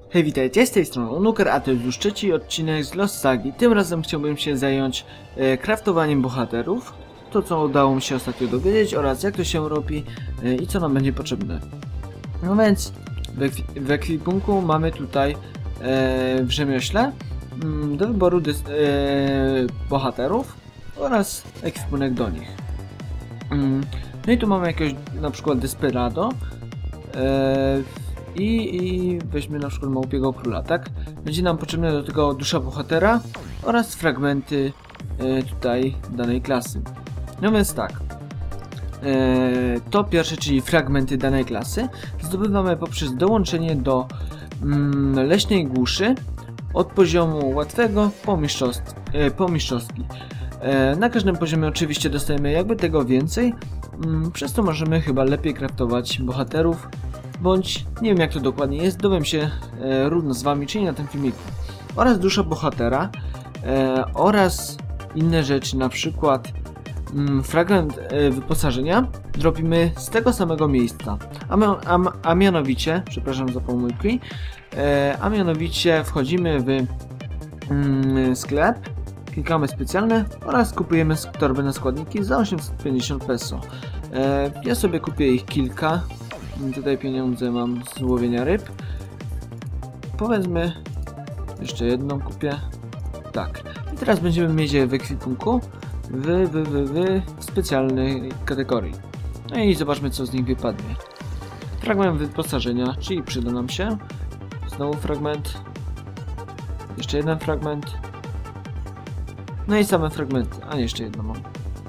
Hej, witajcie, z tej strony Unuker, a to jest już trzeci odcinek z Lost Sagi. Tym razem chciałbym się zająć craftowaniem bohaterów, to co udało mi się ostatnio dowiedzieć oraz jak to się robi i co nam będzie potrzebne. No więc w ekwipunku mamy tutaj w rzemiośle do wyboru bohaterów oraz ekwipunek do nich. No i tu mamy jakiegoś na przykład Desperado. I weźmy na przykład Małpiego Króla, tak? Będzie nam potrzebne do tego dusza bohatera oraz fragmenty tutaj danej klasy. No więc tak, to pierwsze, czyli fragmenty danej klasy, zdobywamy poprzez dołączenie do leśnej głuszy od poziomu łatwego po mistrzowski. Na każdym poziomie oczywiście dostajemy jakby tego więcej, przez to możemy chyba lepiej craftować bohaterów, bądź nie wiem jak to dokładnie jest, dowiem się równo z wami, czyli na tym filmiku. Oraz dusza bohatera oraz inne rzeczy, na przykład fragment wyposażenia dropimy z tego samego miejsca, a mianowicie, przepraszam za pomyłki, a mianowicie wchodzimy w sklep, klikamy specjalne oraz kupujemy torby na składniki za 850 peso. Ja sobie kupię ich kilka. Tutaj pieniądze mam z łowienia ryb. Powiedzmy, jeszcze jedną kupię. Tak. I teraz będziemy mieć je w ekwipunku w specjalnej kategorii. No i zobaczmy, co z nich wypadnie. Fragment wyposażenia, czyli przyda nam się. Znowu fragment. Jeszcze jeden fragment. No i same fragmenty. A nie, jeszcze jedno mam.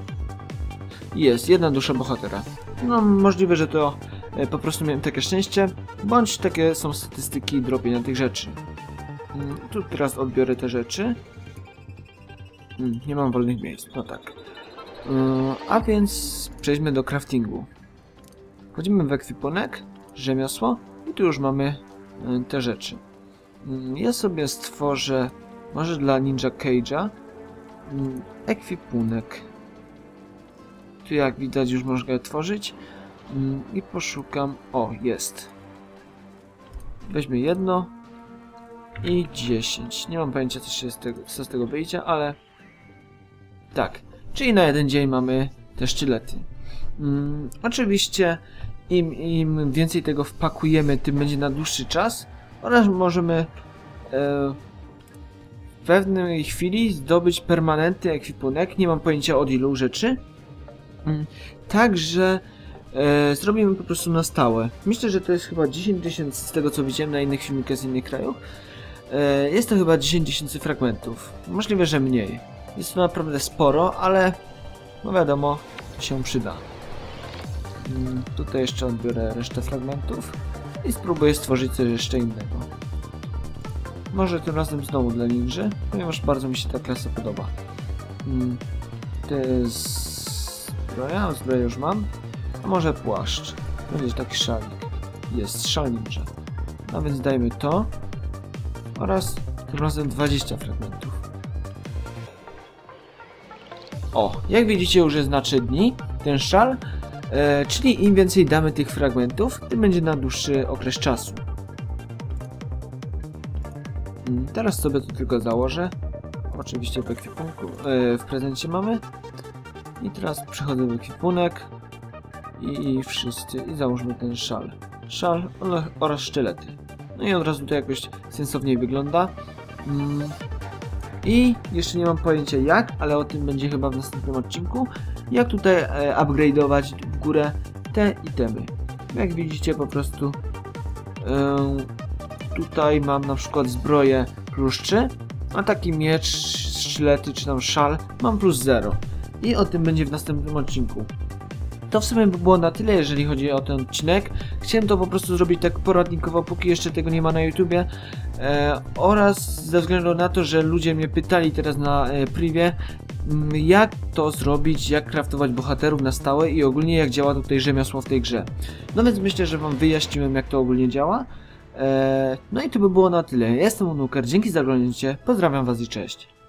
Jest, jedna dusza bohatera. No, możliwe, że to po prostu miałem takie szczęście, bądź takie są statystyki dropienia tych rzeczy. Tu teraz odbiorę te rzeczy. Nie mam wolnych miejsc, no tak. A więc przejdźmy do craftingu. Wchodzimy w ekwipunek, rzemiosło i tu już mamy te rzeczy. Ja sobie stworzę, może dla Ninja Cage'a, ekwipunek. Tu jak widać już można tworzyć. I poszukam. O, jest. Weźmy jedno i 10. Nie mam pojęcia, co z tego wyjdzie, ale tak. Czyli na jeden dzień mamy te sztylety. Oczywiście im więcej tego wpakujemy, tym będzie na dłuższy czas oraz możemy w pewnej chwili zdobyć permanentny ekwipunek. Nie mam pojęcia od ilu rzeczy. Także zrobimy po prostu na stałe. Myślę, że to jest chyba 10 000 z tego co widziałem na innych filmikach z innych krajów. Jest to chyba 10 000 fragmentów. Możliwe, że mniej. Jest to naprawdę sporo, ale no wiadomo, się przyda. Tutaj jeszcze odbiorę resztę fragmentów i spróbuję stworzyć coś jeszcze innego. Może tym razem znowu dla ninży, ponieważ bardzo mi się ta klasa podoba. To jest zbroja, zbroję już mam. A może płaszcz. Będzie taki szalik. Jest szal ninja. No więc dajmy to. Oraz tym razem 20 fragmentów. O, jak widzicie już jest na 3 dni ten szal. Czyli im więcej damy tych fragmentów, tym będzie na dłuższy okres czasu. Teraz sobie to tylko założę. Oczywiście w ekwipunku, w prezencie mamy. I teraz przechodzę w ekwipunek. I wszyscy. I załóżmy ten szal. Szal oraz sztylety. No i od razu to jakoś sensowniej wygląda. I jeszcze nie mam pojęcia jak, ale o tym będzie chyba w następnym odcinku. Jak tutaj upgrade'ować w górę te itemy. Jak widzicie po prostu tutaj mam na przykład zbroję +3, a taki miecz, sztylety czy tam szal mam +0. I o tym będzie w następnym odcinku. To w sumie by było na tyle, jeżeli chodzi o ten odcinek. Chciałem to po prostu zrobić tak poradnikowo, póki jeszcze tego nie ma na YouTubie. Oraz ze względu na to, że ludzie mnie pytali teraz na privie, jak to zrobić, jak craftować bohaterów na stałe i ogólnie jak działa tutaj rzemiosło w tej grze. No więc myślę, że wam wyjaśniłem, jak to ogólnie działa. No i to by było na tyle. Ja jestem Unuker, dzięki za oglądanie, pozdrawiam was i cześć.